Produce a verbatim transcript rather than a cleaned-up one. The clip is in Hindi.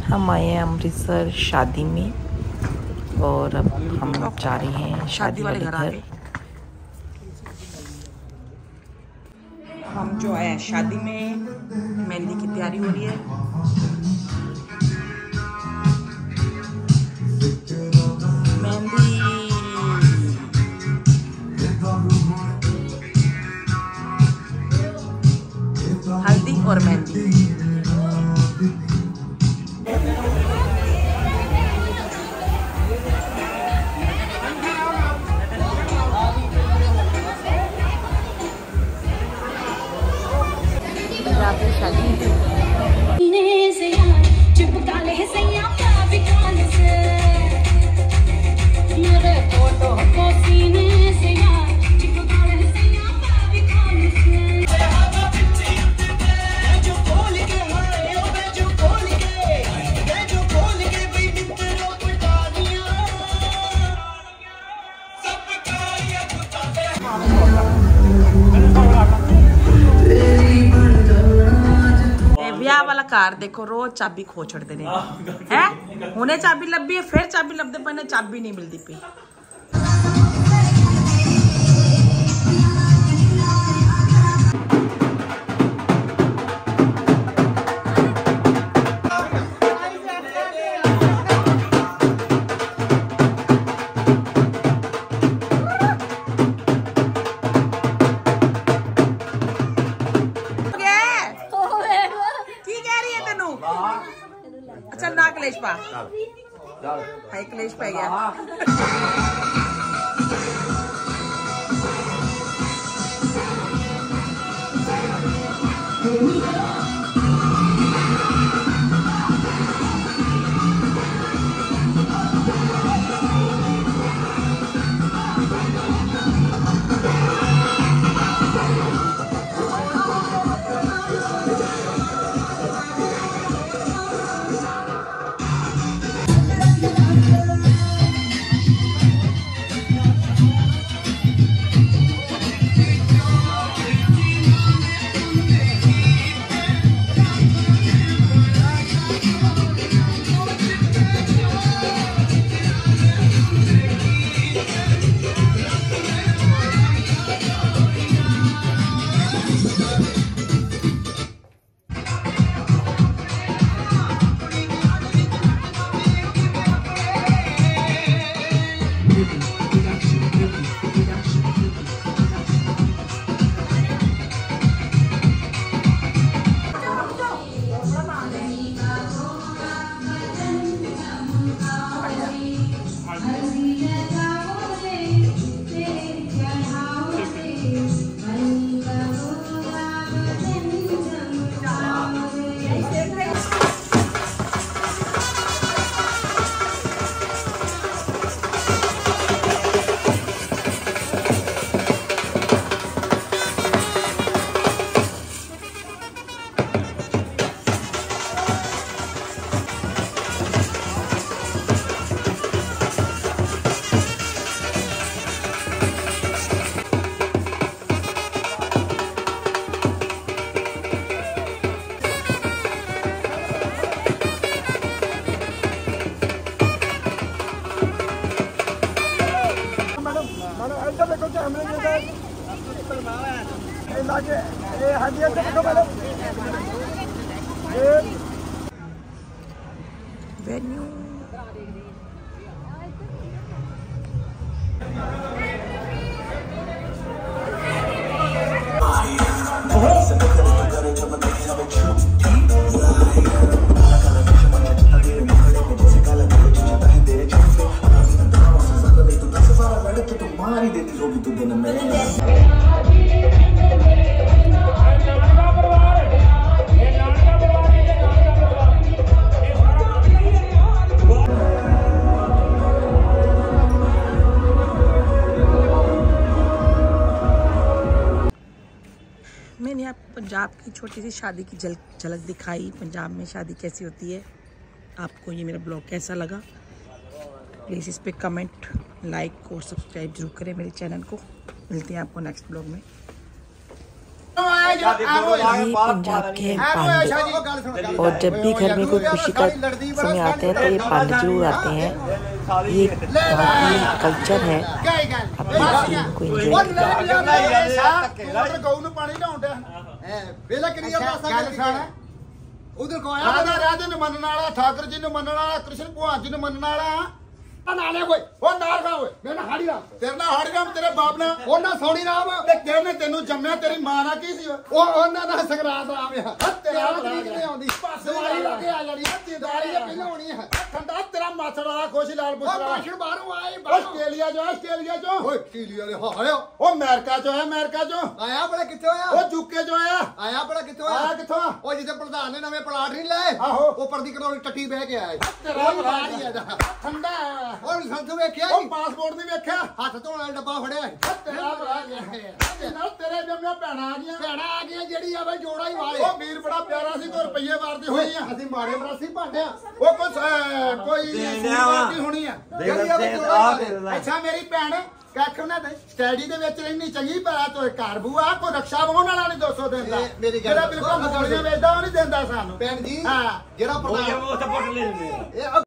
हम आए हैं अमृतसर शादी में और अब हम जा रहे हैं शादी वाले घर। हम जो आए हैं शादी में, मेहंदी की तैयारी हो रही है। मेहंदी हल्दी और मेहंदी। ब्याह वाला कार देखो, रोज चाबी खो छड़ते ने हैं। हुने चाबी लब्बी है, फिर चाबी लभदे पे, चाबी नहीं मिलती पी। अच्छा ना कलेश पा, हाई कलेश पै गया। वेन्यू तुम्हारी देती होगी तो दिन में। मैंने आपको पंजाब की छोटी सी शादी की झलक दिखाई, पंजाब में शादी कैसी होती है। आपको ये मेरा ब्लॉग कैसा लगा, प्लीज़ इस पे कमेंट, लाइक और सब्सक्राइब जरूर करें मेरे चैनल को। मिलते हैं आपको नेक्स्ट ब्लॉग में। ये पंजाब के हैं पांडे, और जब भी घर में कोई खुशी का समय आता है तो ये पांडे जरूर आते हैं। ये वहाँ की कल्चर है, आप देखिए इनको एंजॉय उधर को आया राजा राजा ने मनने वाला, ठाकुर जी ने मनने वाला, कृष्ण भगवान जी ने मनने वाला नाले कोई वो नार खा होए मेरे हाड़ी राम तेरे ना हाड़ी राम तेरे बाप ने वो ना सोनी राम ते तेरे ने तेनू जम्मया तेरी मां ना की सी वो ओना दा संगरात राम है तेरा ठीक नहीं आंदी दिवाली लगे आ जानी दिवाली ये पहले होनी है ठंडा तेरा माछड़ वाला खुश लाल पुछड़ा माछड़ बाहरों आए ऑस्ट्रेलिया जो ऑस्ट्रेलिया जो ओए ऑस्ट्रेलिया रे हां आयो ओ अमेरिका जो है अमेरिका जो आया बड़ा किथे होया ओ यूके जो आया आया बड़ा किथे होया आया किथों ओ जिथे प्रधान ने नवे प्लाट नहीं लाए आहो ऊपर दी करोड़ टट्टी बह के आया तेरा बाहर ही है ठंडा और संत वेख्या ओ पासपोर्ट नहीं वेख्या हाथ धोने वाला डब्बा फड़िया तेरा भरा गया ना तेरे जम्मे भैणा आ गया भैणा आ गया जेड़ी आवे जोड़ा ही वाले ओ वीर बड़ा प्यारा सी तो रुपये वारदी होई आ असि मारे मरासी भांडे ओ कोई कोई वारदी होनी है जेड़ी आवे जोड़ा। अच्छा मेरी भैण कख ना दे स्टडी दे विच रहनी चंगी भला तो घर बूआ को रक्षा वाहन वाला नहीं दो सौ देंदा मेरी गल बिल्कुल गोलियां वेचदा ओ नहीं देंदा सानू भैण जी हां जेड़ा प्रधान वो सपोर्ट ले लेने